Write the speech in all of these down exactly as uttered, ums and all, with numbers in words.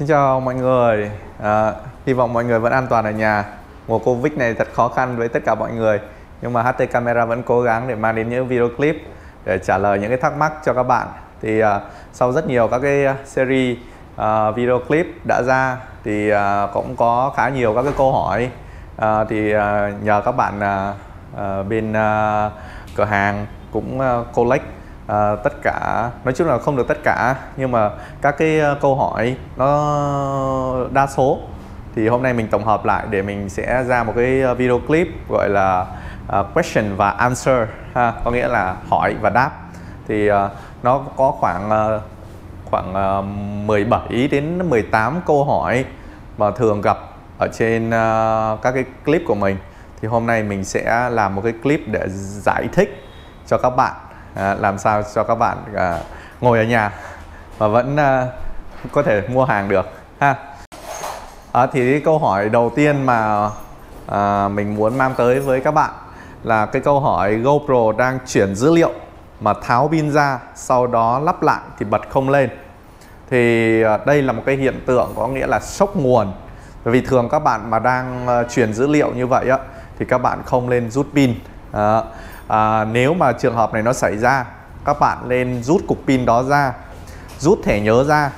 Xin chào mọi người, à, hy vọng mọi người vẫn an toàn ở nhà. Mùa Covid này thật khó khăn với tất cả mọi người, nhưng mà hát tê Camera vẫn cố gắng để mang đến những video clip để trả lời những cái thắc mắc cho các bạn. Thì à, sau rất nhiều các cái series à, video clip đã ra thì à, cũng có khá nhiều các cái câu hỏi. à, thì à, nhờ các bạn à, à, bên à, cửa hàng cũng à, collect À, tất cả, nói chung là không được tất cả, nhưng mà các cái uh, câu hỏi nó đa số thì hôm nay mình tổng hợp lại để mình sẽ ra một cái video clip gọi là uh, question và answer ha, có nghĩa là hỏi và đáp. Thì uh, nó có khoảng uh, khoảng uh, mười bảy đến mười tám câu hỏi mà thường gặp ở trên uh, các cái clip của mình. Thì hôm nay mình sẽ làm một cái clip để giải thích cho các bạn. À, làm sao cho các bạn à, ngồi ở nhà và vẫn à, có thể mua hàng được ha. À, thì cái câu hỏi đầu tiên mà à, mình muốn mang tới với các bạn là cái câu hỏi GoPro đang chuyển dữ liệu mà tháo pin ra, sau đó lắp lại thì bật không lên. Thì à, đây là một cái hiện tượng có nghĩa là sốc nguồn. Bởi vì thường các bạn mà đang à, chuyển dữ liệu như vậy á, thì các bạn không lên rút pin. à, À, nếu mà trường hợp này nó xảy ra, các bạn nên rút cục pin đó ra, rút thẻ nhớ ra,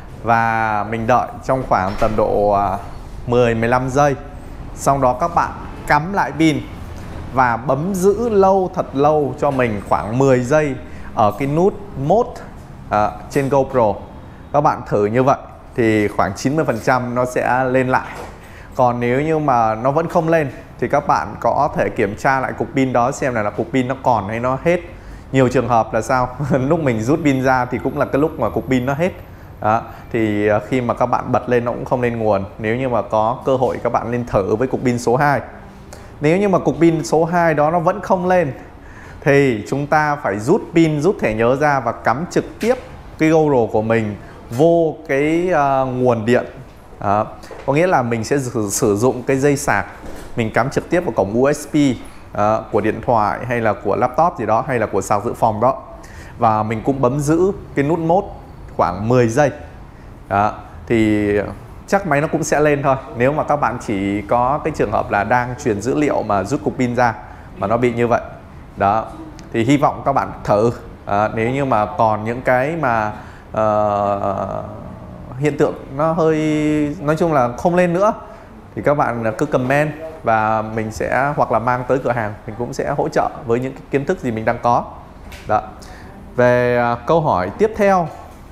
và mình đợi trong khoảng tầm độ mười đến mười lăm giây. Sau đó các bạn cắm lại pin và bấm giữ lâu, thật lâu cho mình khoảng mười giây ở cái nút mode à, trên GoPro. Các bạn thử như vậy thì khoảng chín mươi phần trăm nó sẽ lên lại. Còn nếu như mà nó vẫn không lên thì các bạn có thể kiểm tra lại cục pin đó xem là, là cục pin nó còn hay nó hết. Nhiều trường hợp là sao? Lúc mình rút pin ra thì cũng là cái lúc mà cục pin nó hết. Đó. Thì khi mà các bạn bật lên nó cũng không lên nguồn. Nếu như mà có cơ hội các bạn nên thử với cục pin số hai. Nếu như mà cục pin số hai đó nó vẫn không lên thì chúng ta phải rút pin, rút thẻ nhớ ra và cắm trực tiếp cái GoPro của mình vô cái uh, nguồn điện. Đó. Có nghĩa là mình sẽ sử, sử dụng cái dây sạc, mình cắm trực tiếp vào cổng u ét bê uh, của điện thoại hay là của laptop gì đó, hay là của sạc dự phòng đó. Và mình cũng bấm giữ cái nút mode khoảng mười giây. Đó. Thì chắc máy nó cũng sẽ lên thôi. Nếu mà các bạn chỉ có cái trường hợp là đang truyền dữ liệu mà rút cục pin ra mà nó bị như vậy. Đó. Thì hy vọng các bạn thử. uh, Nếu như mà còn những cái mà uh, hiện tượng nó hơi, nói chung là không lên nữa thì các bạn cứ comment và mình sẽ, hoặc là mang tới cửa hàng, mình cũng sẽ hỗ trợ với những cái kiến thức gì mình đang có. Đó. Về uh, câu hỏi tiếp theo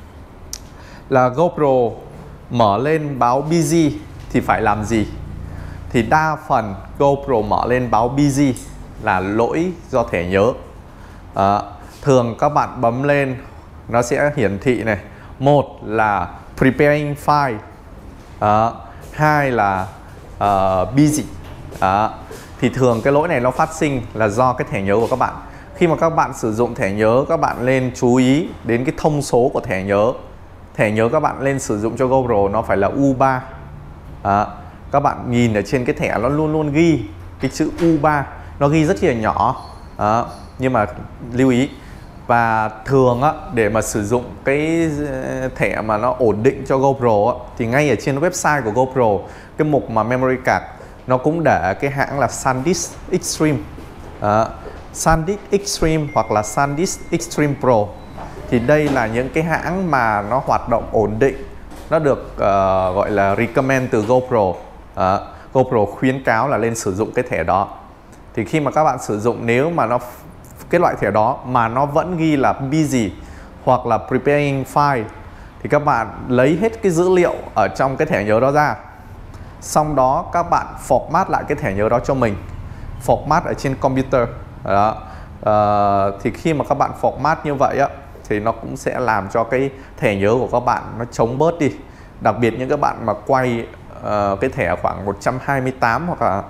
là GoPro mở lên báo busy thì phải làm gì? Thì đa phần GoPro mở lên báo busy là lỗi do thẻ nhớ. uh, Thường các bạn bấm lên nó sẽ hiển thị này, một là preparing file, uh, hai là uh, busy. uh, Thì thường cái lỗi này nó phát sinh là do cái thẻ nhớ của các bạn. Khi mà các bạn sử dụng thẻ nhớ, các bạn nên chú ý đến cái thông số của thẻ nhớ. Thẻ nhớ các bạn lên sử dụng cho GoPro nó phải là U ba. uh, Các bạn nhìn ở trên cái thẻ nó luôn luôn ghi cái chữ U ba, nó ghi rất là nhỏ. uh, Nhưng mà lưu ý. Và thường á, để mà sử dụng cái thẻ mà nó ổn định cho GoPro á, thì ngay ở trên website của GoPro, cái mục mà memory card nó cũng để cái hãng là SanDisk Extreme, à, SanDisk Extreme hoặc là SanDisk Extreme Pro. Thì đây là những cái hãng mà nó hoạt động ổn định, nó được uh, gọi là recommend từ GoPro. à, GoPro khuyến cáo là lên sử dụng cái thẻ đó. Thì khi mà các bạn sử dụng, nếu mà nó cái loại thẻ đó mà nó vẫn ghi là busy hoặc là preparing file thì các bạn lấy hết cái dữ liệu ở trong cái thẻ nhớ đó ra. Xong đó các bạn format lại cái thẻ nhớ đó cho mình, format ở trên computer đó. À, thì khi mà các bạn format như vậy á, thì nó cũng sẽ làm cho cái thẻ nhớ của các bạn nó chống bớt đi. Đặc biệt những các bạn mà quay uh, cái thẻ khoảng một trăm hai mươi tám hoặc là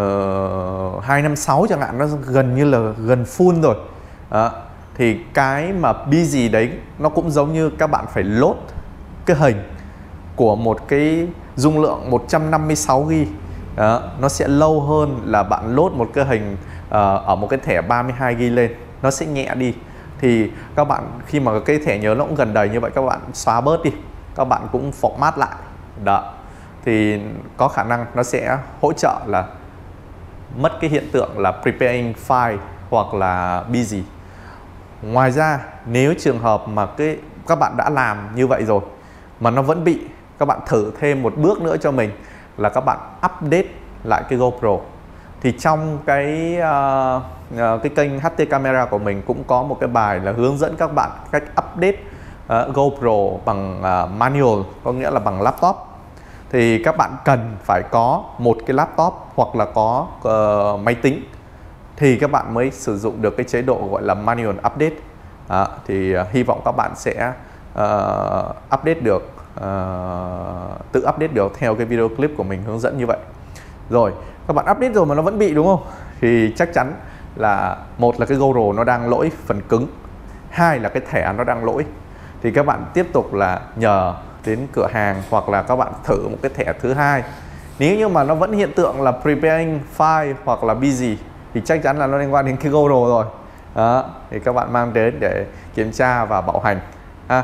Uh, hai năm sáu chẳng hạn, nó gần như là gần full rồi. Đó. Thì cái mà busy đấy nó cũng giống như các bạn phải load cái hình của một cái dung lượng một trăm năm mươi sáu gi ga bai. Đó. Nó sẽ lâu hơn là bạn load một cái hình uh, ở một cái thẻ ba mươi hai gi ga bai lên, nó sẽ nhẹ đi. Thì các bạn khi mà cái thẻ nhớ nó cũng gần đầy như vậy, các bạn xóa bớt đi, các các bạn cũng format lại. Đó. Thì có khả năng nó sẽ hỗ trợ là mất cái hiện tượng là preparing file hoặc là busy. Ngoài ra nếu trường hợp mà cái các bạn đã làm như vậy rồi mà nó vẫn bị, các bạn thử thêm một bước nữa cho mình là các bạn update lại cái GoPro. Thì trong cái uh, uh, cái kênh hát tê Camera của mình cũng có một cái bài là hướng dẫn các bạn cách update uh, GoPro bằng uh, manual, có nghĩa là bằng laptop. Thì các bạn cần phải có một cái laptop hoặc là có uh, máy tính thì các bạn mới sử dụng được cái chế độ gọi là manual update. Đó, thì uh, hy vọng các bạn sẽ uh, update được, uh, tự update được theo cái video clip của mình hướng dẫn như vậy. Rồi, các bạn update rồi mà nó vẫn bị đúng không? Thì chắc chắn là một là cái GoPro nó đang lỗi phần cứng, hai là cái thẻ nó đang lỗi. Thì các bạn tiếp tục là nhờ đến cửa hàng hoặc là các bạn thử một cái thẻ thứ hai. Nếu như mà nó vẫn hiện tượng là preparing file hoặc là busy thì chắc chắn là nó liên quan đến cái GoPro rồi. Đó, thì các bạn mang đến để kiểm tra và bảo hành ha.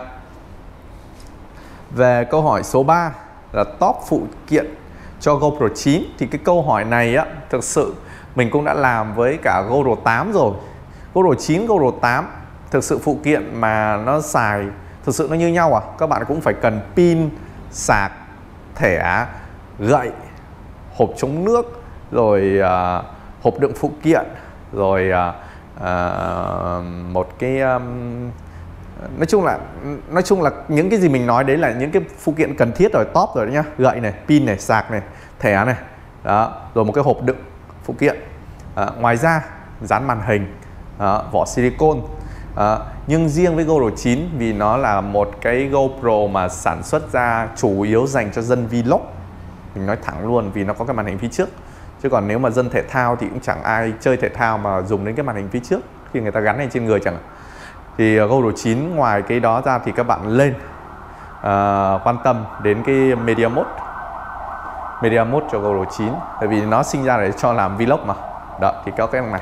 Về câu hỏi số ba là top phụ kiện cho GoPro chín, thì cái câu hỏi này á, thực sự mình cũng đã làm với cả GoPro tám rồi. GoPro chín, GoPro tám thực sự phụ kiện mà nó xài thực sự nó như nhau à. Các bạn cũng phải cần pin, sạc, thẻ, gậy, hộp chống nước, rồi uh, hộp đựng phụ kiện, rồi uh, uh, một cái um, nói chung là nói chung là những cái gì mình nói đấy là những cái phụ kiện cần thiết rồi, top rồi đấy nhá. Gậy này, pin này, sạc này, thẻ này, đó, rồi một cái hộp đựng phụ kiện. À, ngoài ra dán màn hình, à, vỏ silicon. À, nhưng riêng với GoPro chín vì nó là một cái GoPro mà sản xuất ra chủ yếu dành cho dân vlog, mình nói thẳng luôn, vì nó có cái màn hình phía trước. Chứ còn nếu mà dân thể thao thì cũng chẳng ai chơi thể thao mà dùng đến cái màn hình phía trước khi người ta gắn lên trên người chẳng. Thì GoPro chín ngoài cái đó ra thì các bạn lên uh, quan tâm đến cái Media Mode. Media Mode cho GoPro chín, bởi vì nó sinh ra để cho làm vlog mà. Đó, thì có cái này.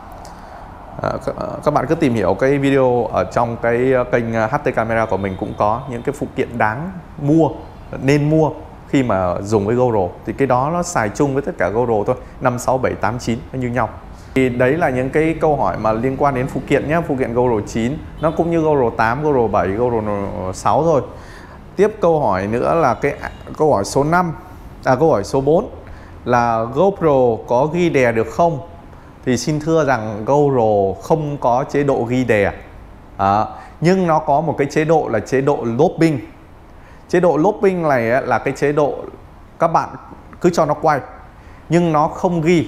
Uh, các bạn cứ tìm hiểu cái video ở trong cái kênh hát tê Camera của mình cũng có những cái phụ kiện đáng mua, nên mua khi mà dùng với GoPro. Thì cái đó nó xài chung với tất cả GoPro thôi, năm, sáu, bảy, tám, chín nó như nhau. Thì đấy là những cái câu hỏi mà liên quan đến phụ kiện nhé. Phụ kiện GoPro chín nó cũng như GoPro tám, GoPro bảy, GoPro sáu thôi. Tiếp câu hỏi nữa là cái câu hỏi số năm, à câu hỏi số bốn là GoPro có ghi đè được không? Thì xin thưa rằng GoPro không có chế độ ghi đè, à, nhưng nó có một cái chế độ là chế độ looping. Chế độ looping này ấy, là cái chế độ các bạn cứ cho nó quay nhưng nó không ghi.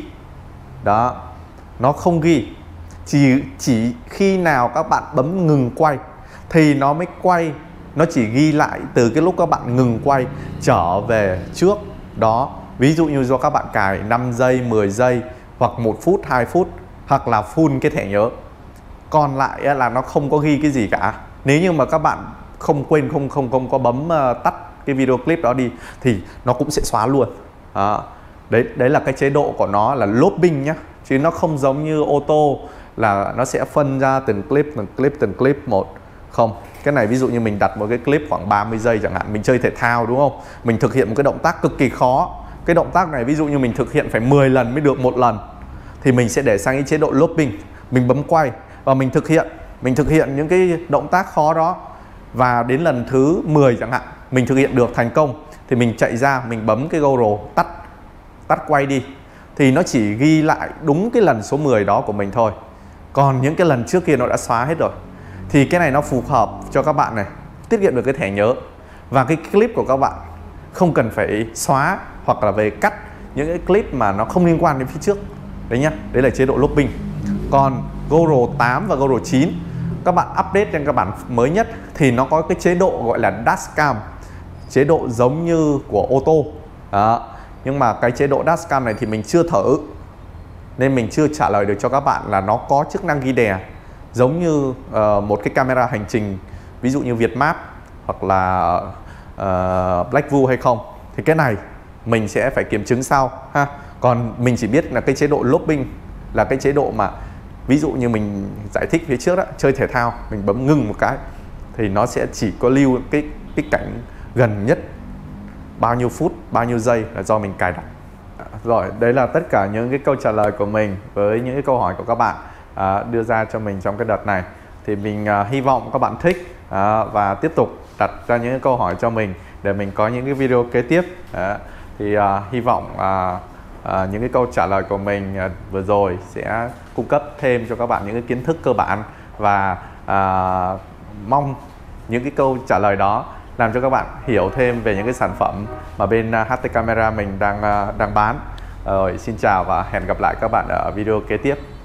Đó, nó không ghi. Chỉ, chỉ khi nào các bạn bấm ngừng quay thì nó mới quay. Nó chỉ ghi lại từ cái lúc các bạn ngừng quay trở về trước đó. Ví dụ như do các bạn cài năm giây, mười giây hoặc một phút, hai phút, hoặc là full cái thẻ nhớ. Còn lại là nó không có ghi cái gì cả. Nếu như mà các bạn không quên, không không không có bấm uh, tắt cái video clip đó đi thì nó cũng sẽ xóa luôn. À, đấy đấy là cái chế độ của nó là looping nhá, chứ nó không giống như ô tô là nó sẽ phân ra từng clip, từng clip, từng clip một. Không, cái này ví dụ như mình đặt một cái clip khoảng ba mươi giây chẳng hạn, mình chơi thể thao đúng không? Mình thực hiện một cái động tác cực kỳ khó. Cái động tác này ví dụ như mình thực hiện phải mười lần mới được một lần thì mình sẽ để sang cái chế độ looping. Mình bấm quay và mình thực hiện, mình thực hiện những cái động tác khó đó. Và đến lần thứ mười chẳng hạn, mình thực hiện được thành công thì mình chạy ra, mình bấm cái GoPro tắt, tắt quay đi. Thì nó chỉ ghi lại đúng cái lần số mười đó của mình thôi. Còn những cái lần trước kia nó đã xóa hết rồi. Thì cái này nó phù hợp cho các bạn này, tiết kiệm được cái thẻ nhớ. Và cái clip của các bạn không cần phải xóa hoặc là về cắt những cái clip mà nó không liên quan đến phía trước. Đấy nhá, đấy là chế độ looping. Còn GoPro tám và GoPro chín các bạn update trên các bản mới nhất thì nó có cái chế độ gọi là dashcam, chế độ giống như của ô tô. Đó. Nhưng mà cái chế độ dashcam này thì mình chưa thử nên mình chưa trả lời được cho các bạn là nó có chức năng ghi đè giống như uh, một cái camera hành trình, ví dụ như Vietmap hoặc là uh, Blackview hay không. Thì cái này mình sẽ phải kiểm chứng sau ha. Còn mình chỉ biết là cái chế độ looping là cái chế độ mà ví dụ như mình giải thích phía trước đó, chơi thể thao mình bấm ngừng một cái thì nó sẽ chỉ có lưu cái cái cảnh gần nhất bao nhiêu phút, bao nhiêu giây là do mình cài đặt. Rồi, đấy là tất cả những cái câu trả lời của mình với những cái câu hỏi của các bạn à, đưa ra cho mình trong cái đợt này. Thì mình à, hy vọng các bạn thích à, và tiếp tục đặt ra những cái câu hỏi cho mình để mình có những cái video kế tiếp. À, thì à, hy vọng à, à, những cái câu trả lời của mình à, vừa rồi sẽ cung cấp thêm cho các bạn những cái kiến thức cơ bản, và à, mong những cái câu trả lời đó làm cho các bạn hiểu thêm về những cái sản phẩm mà bên hát tê Camera mình đang đang bán. Rồi, xin chào và hẹn gặp lại các bạn ở video kế tiếp.